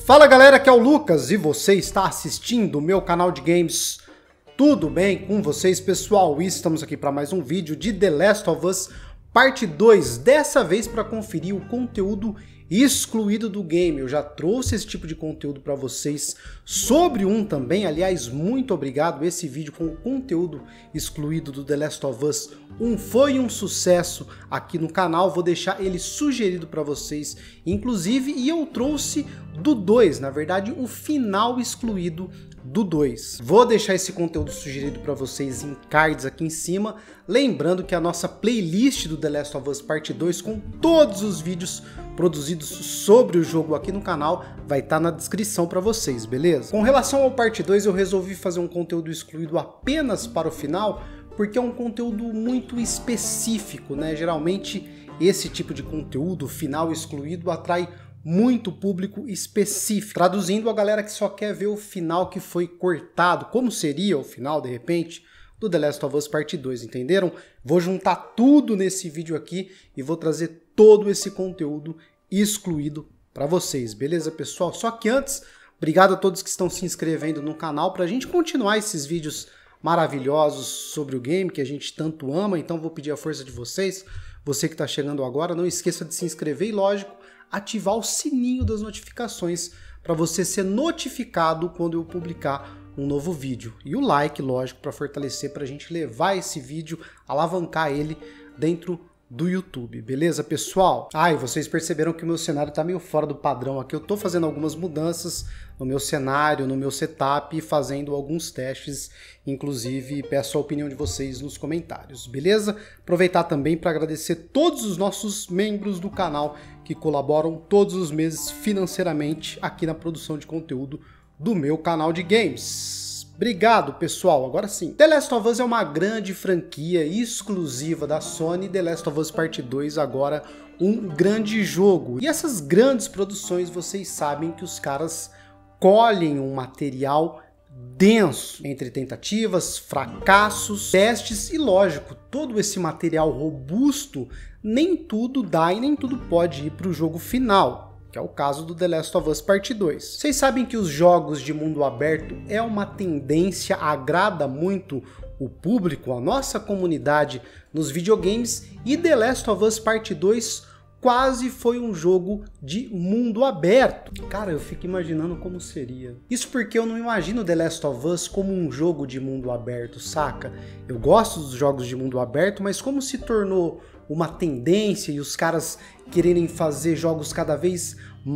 Fala galera, aqui é o Lucas e você está assistindo o meu canal de games. Tudo bem com vocês, pessoal? E estamos aqui para mais um vídeo de The Last of Us Parte 2, dessa vez para conferir o conteúdo excluído do game. Eu já trouxe esse tipo de conteúdo para vocês sobre um também, aliás, muito obrigado. Esse vídeo com o conteúdo excluído do The Last of Us 1 foi um sucesso aqui no canal, vou deixar ele sugerido para vocês, inclusive, e eu trouxe do 2, na verdade, o final excluído do 2. Vou deixar esse conteúdo sugerido para vocês em cards aqui em cima, lembrando que a nossa playlist do The Last of Us Parte 2 com todos os vídeos produzidos sobre o jogo aqui no canal vai estar na descrição para vocês, beleza? Com relação ao Parte 2, eu resolvi fazer um conteúdo excluído apenas para o final, porque é um conteúdo muito específico, né? Geralmente esse tipo de conteúdo, final excluído, atrai muito público específico. Traduzindo, a galera que só quer ver o final que foi cortado, como seria o final, de repente, do The Last of Us Parte 2, entenderam? Vou juntar tudo nesse vídeo aqui e vou trazer todo esse conteúdo excluído para vocês, beleza, pessoal? Só que antes, obrigado a todos que estão se inscrevendo no canal para a gente continuar esses vídeos maravilhosos sobre o game que a gente tanto ama, então vou pedir a força de vocês. Você que está chegando agora, não esqueça de se inscrever e, lógico, ativar o sininho das notificações para você ser notificado quando eu publicar um novo vídeo. E o like, lógico, para fortalecer, para a gente levar esse vídeo, alavancar ele dentro do YouTube, beleza, pessoal? E vocês perceberam que o meu cenário tá meio fora do padrão aqui. Eu tô fazendo algumas mudanças no meu cenário, no meu setup, e fazendo alguns testes, inclusive peço a opinião de vocês nos comentários, beleza? Aproveitar também para agradecer todos os nossos membros do canal que colaboram todos os meses financeiramente aqui na produção de conteúdo do meu canal de games. Obrigado, pessoal. Agora sim. The Last of Us é uma grande franquia exclusiva da Sony. The Last of Us Parte 2 agora um grande jogo. E essas grandes produções, vocês sabem que os caras colhem um material denso, entre tentativas, fracassos, testes e, lógico, todo esse material robusto, nem tudo dá e nem tudo pode ir para o jogo final, que é o caso do The Last of Us Parte 2. Vocês sabem que os jogos de mundo aberto é uma tendência, agrada muito o público, a nossa comunidade nos videogames, e The Last of Us Parte 2 quase foi um jogo de mundo aberto. Cara, eu fico imaginando como seria. Isso porque eu não imagino The Last of Us como um jogo de mundo aberto, saca? Eu gosto dos jogos de mundo aberto, mas como se tornou uma tendência e os caras quererem fazer jogos cada vez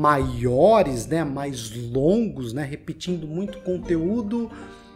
maiores, né, mais longos, né, repetindo muito conteúdo,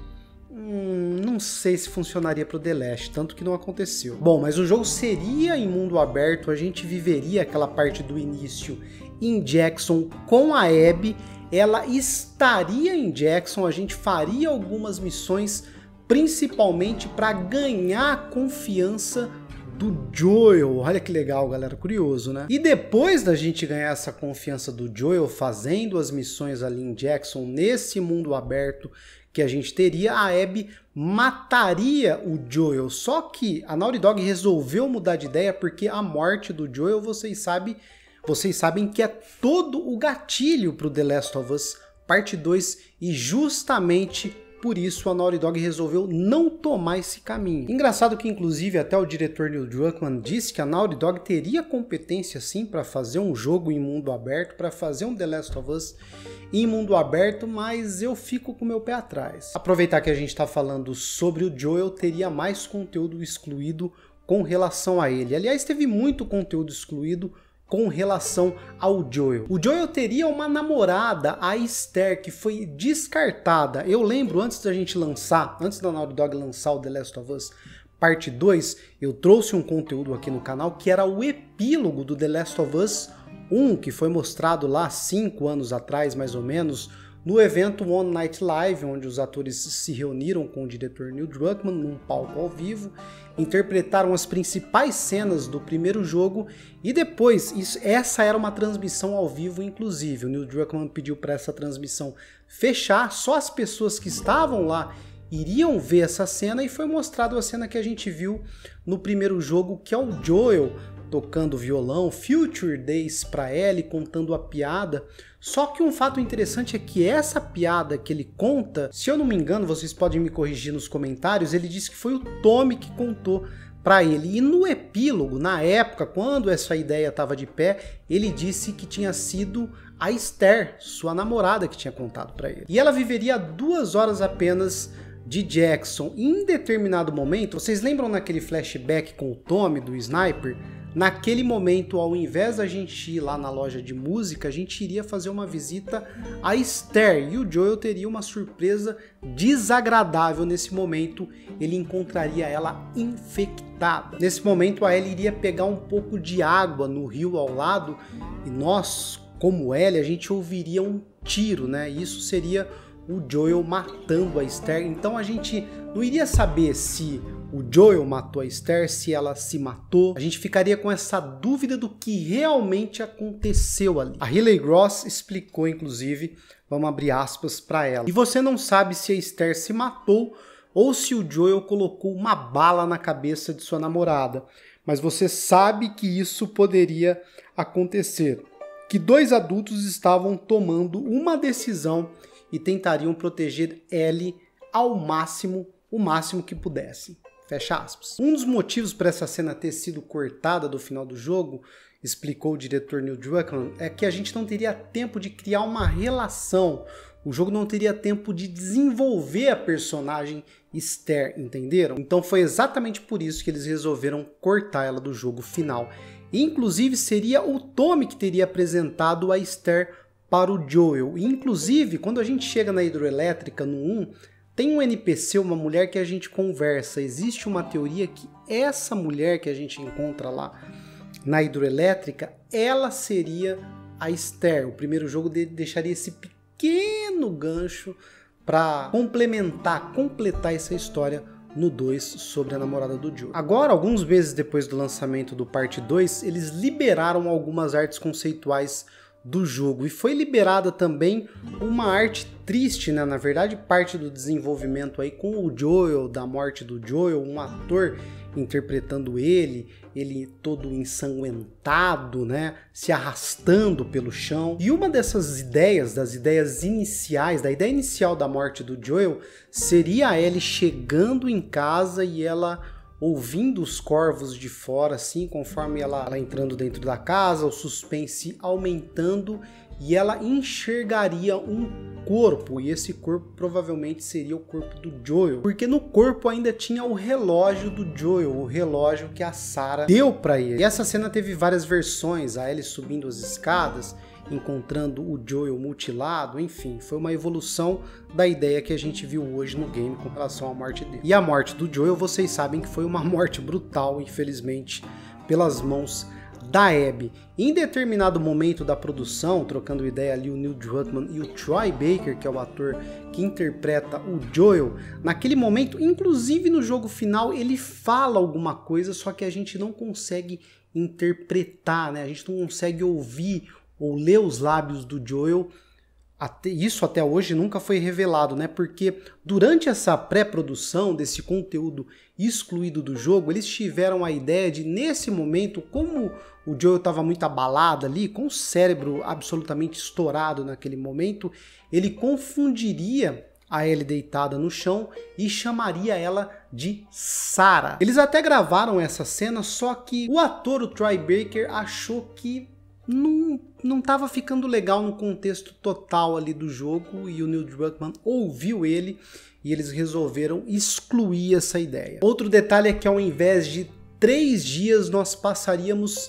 não sei se funcionaria para o The Last, tanto que não aconteceu. Bom, mas o jogo seria em mundo aberto, a gente viveria aquela parte do início em Jackson com a Abby, ela estaria em Jackson, a gente faria algumas missões, principalmente para ganhar a confiança do Joel. Olha que legal, galera, curioso, né? E depois da gente ganhar essa confiança do Joel fazendo as missões ali em Jackson, nesse mundo aberto que a gente teria, a Abby mataria o Joel. Só que a Naughty Dog resolveu mudar de ideia porque a morte do Joel, vocês sabem que é todo o gatilho para o The Last of Us Parte 2 e justamente por isso a Naughty Dog resolveu não tomar esse caminho. Engraçado que inclusive até o diretor Neil Druckmann disse que a Naughty Dog teria competência sim para fazer um jogo em mundo aberto, para fazer um The Last of Us em mundo aberto, mas eu fico com o meu pé atrás. Aproveitar que a gente está falando sobre o Joel, teria mais conteúdo excluído com relação a ele. Aliás, teve muito conteúdo excluído com relação ao Joel. O Joel teria uma namorada, a Esther, que foi descartada. Eu lembro, antes da Naughty Dog lançar o The Last of Us Parte 2, eu trouxe um conteúdo aqui no canal que era o epílogo do The Last of Us 1, que foi mostrado lá 5 anos atrás, mais ou menos, no evento One Night Live, onde os atores se reuniram com o diretor Neil Druckmann num palco ao vivo, interpretaram as principais cenas do primeiro jogo e depois, essa era uma transmissão ao vivo inclusive, o Neil Druckmann pediu para essa transmissão fechar, só as pessoas que estavam lá iriam ver essa cena e foi mostrado a cena que a gente viu no primeiro jogo, que é o Joel tocando violão, Future Days pra Ellie, contando a piada. Só que um fato interessante é que essa piada que ele conta, se eu não me engano, vocês podem me corrigir nos comentários, ele disse que foi o Tommy que contou para ele. E no epílogo, na época, quando essa ideia estava de pé, ele disse que tinha sido a Esther, sua namorada, que tinha contado para ele. E ela viveria 2 horas apenas de Jackson. E em determinado momento, vocês lembram naquele flashback com o Tommy do Sniper? Naquele momento, ao invés da gente ir lá na loja de música, a gente iria fazer uma visita a Esther e o Joel teria uma surpresa desagradável nesse momento. Ele encontraria ela infectada. Nesse momento, a Ellie iria pegar um pouco de água no rio ao lado e nós, como Ellie, a gente ouviria um tiro, né? Isso seria o Joel matando a Esther. Então a gente não iria saber se o Joel matou a Esther, se ela se matou. A gente ficaria com essa dúvida do que realmente aconteceu ali. A Hayley Gross explicou, inclusive, vamos abrir aspas para ela. E você não sabe se a Esther se matou ou se o Joel colocou uma bala na cabeça de sua namorada. Mas você sabe que isso poderia acontecer. Que 2 adultos estavam tomando uma decisão e tentariam proteger Ellie ao máximo, o máximo que pudessem. Fecha aspas. Um dos motivos para essa cena ter sido cortada do final do jogo, explicou o diretor Neil Druckmann, é que a gente não teria tempo de criar uma relação. O jogo não teria tempo de desenvolver a personagem Esther, entenderam? Então foi exatamente por isso que eles resolveram cortar ela do jogo final. Inclusive seria o Tommy que teria apresentado a Esther para o Joel. Inclusive, quando a gente chega na hidroelétrica no 1, tem um NPC, uma mulher que a gente conversa. Existe uma teoria que essa mulher que a gente encontra lá na hidroelétrica, ela seria a Esther. O primeiro jogo deixaria esse pequeno gancho para completar essa história no 2 sobre a namorada do Joel. Agora, alguns meses depois do lançamento do parte 2, eles liberaram algumas artes conceituais do jogo e foi liberada também uma arte triste, né? Na verdade, parte do desenvolvimento aí com o Joel, da morte do Joel, um ator interpretando ele todo ensanguentado, né? Se arrastando pelo chão. E uma dessas ideias, das ideias iniciais, da ideia inicial da morte do Joel, seria a Ellie chegando em casa e ela ouvindo os corvos de fora, assim, conforme ela entrando dentro da casa, o suspense aumentando e ela enxergaria um corpo, e esse corpo provavelmente seria o corpo do Joel, porque no corpo ainda tinha o relógio do Joel, o relógio que a Sarah deu para ele. E essa cena teve várias versões, a Ellie subindo as escadas, encontrando o Joel mutilado, enfim, foi uma evolução da ideia que a gente viu hoje no game com relação à morte dele. E a morte do Joel, vocês sabem que foi uma morte brutal, infelizmente, pelas mãos da Abby. Em determinado momento da produção, trocando ideia ali o Neil Druckmann e o Troy Baker, que é o ator que interpreta o Joel, naquele momento, inclusive no jogo final, ele fala alguma coisa, só que a gente não consegue interpretar, né? A gente não consegue ouvir ou ler os lábios do Joel. Isso até hoje nunca foi revelado, né? Porque durante essa pré-produção desse conteúdo excluído do jogo, eles tiveram a ideia de, nesse momento, como o Joel estava muito abalado ali, com o cérebro absolutamente estourado naquele momento, ele confundiria a Ellie deitada no chão e chamaria ela de Sarah. Eles até gravaram essa cena, só que o ator, o Troy Baker, achou que não estava ficando legal no contexto total ali do jogo, e o Neil Druckmann ouviu ele e eles resolveram excluir essa ideia. Outro detalhe é que ao invés de 3 dias nós passaríamos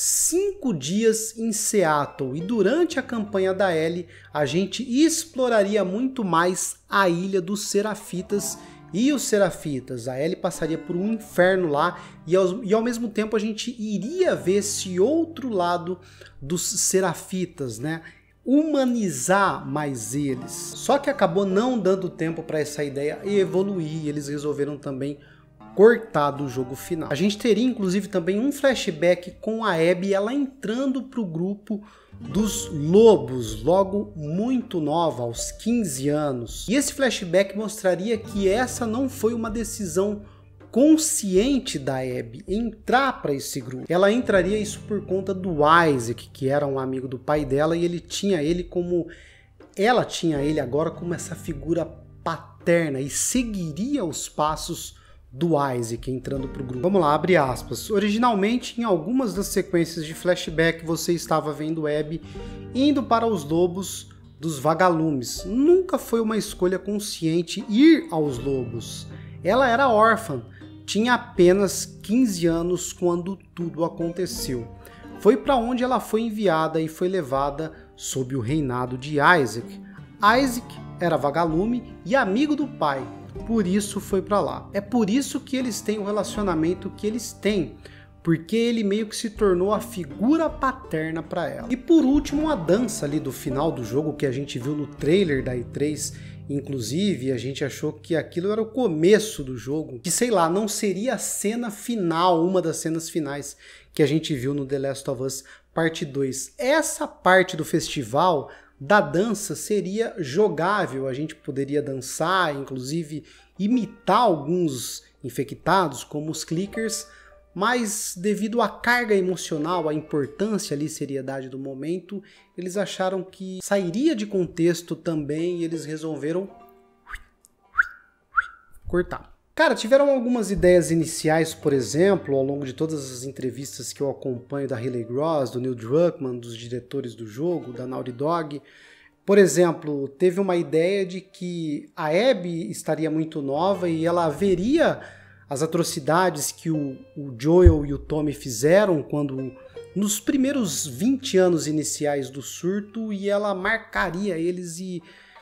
5 dias em Seattle, e durante a campanha da Ellie a gente exploraria muito mais a ilha dos Serafitas e os Serafitas. A Ellie passaria por um inferno lá e ao mesmo tempo a gente iria ver esse outro lado dos Serafitas, né? Humanizar mais eles. Só que acabou não dando tempo para essa ideia evoluir, e eles resolveram também cortar do jogo final. A gente teria inclusive também um flashback com a Abby, ela entrando para o grupo dos lobos, logo muito nova, aos 15 anos. E esse flashback mostraria que essa não foi uma decisão consciente da Abby entrar para esse grupo. Ela entraria isso por conta do Isaac, que era um amigo do pai dela, e ela tinha ele agora como essa figura paterna e seguiria os passos do Isaac entrando pro grupo. Vamos lá, abre aspas. Originalmente, em algumas das sequências de flashback, você estava vendo Abby indo para os lobos dos vagalumes. Nunca foi uma escolha consciente ir aos lobos. Ela era órfã, tinha apenas 15 anos quando tudo aconteceu. Foi para onde ela foi enviada e foi levada sob o reinado de Isaac. Isaac era vagalume e amigo do pai, por isso foi para lá. É por isso que eles têm o relacionamento que eles têm, porque ele meio que se tornou a figura paterna para ela. E por último, a dança ali do final do jogo que a gente viu no trailer da E3, inclusive a gente achou que aquilo era o começo do jogo, que sei lá, não seria a cena final, uma das cenas finais que a gente viu no The Last of Us Parte 2. Essa parte do festival da dança seria jogável, a gente poderia dançar, inclusive imitar alguns infectados, como os clickers, mas devido à carga emocional, à importância ali, seriedade do momento, eles acharam que sairia de contexto também e eles resolveram cortar. Cara, tiveram algumas ideias iniciais, por exemplo, ao longo de todas as entrevistas que eu acompanho da Hayley Gross, do Neil Druckmann, dos diretores do jogo, da Naughty Dog. Por exemplo, teve uma ideia de que a Abby estaria muito nova e ela veria as atrocidades que o Joel e o Tommy fizeram nos primeiros 20 anos iniciais do surto, e ela marcaria eles e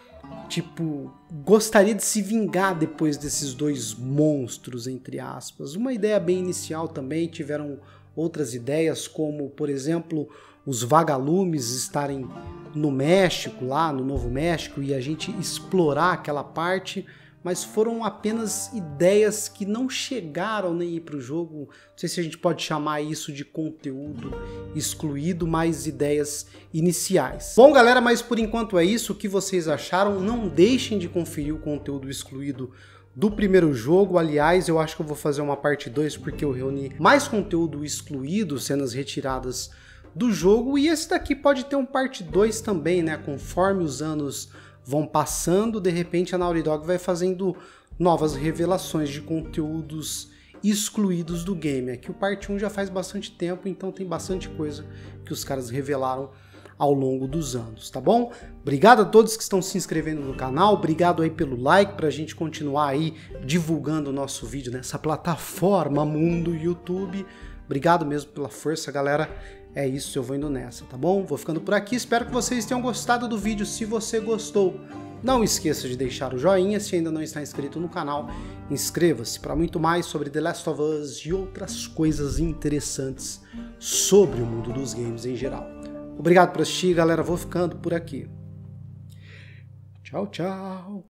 gostaria de se vingar depois desses dois monstros, entre aspas. Uma ideia bem inicial também. Tiveram outras ideias, como, por exemplo, os vagalumes estarem no México, lá no Novo México, e a gente explorar aquela parte, mas foram apenas ideias que não chegaram nem a ir para o jogo. Não sei se a gente pode chamar isso de conteúdo excluído, mas ideias iniciais. Bom, galera, mas por enquanto é isso. O que vocês acharam? Não deixem de conferir o conteúdo excluído do primeiro jogo. Aliás, eu acho que eu vou fazer uma parte 2, porque eu reuni mais conteúdo excluído, cenas retiradas do jogo, e esse daqui pode ter um parte 2 também, né? Conforme os anos vão passando, de repente a Naughty Dog vai fazendo novas revelações de conteúdos excluídos do game. Aqui o parte 1 já faz bastante tempo, então tem bastante coisa que os caras revelaram ao longo dos anos, tá bom? Obrigado a todos que estão se inscrevendo no canal, obrigado aí pelo like pra gente continuar aí divulgando o nosso vídeo nessa plataforma mundo YouTube. Obrigado mesmo pela força, galera. É isso, eu vou indo nessa, tá bom? Vou ficando por aqui, espero que vocês tenham gostado do vídeo. Se você gostou, não esqueça de deixar o joinha. Se ainda não está inscrito no canal, inscreva-se para muito mais sobre The Last of Us e outras coisas interessantes sobre o mundo dos games em geral. Obrigado por assistir, galera. Vou ficando por aqui. Tchau, tchau.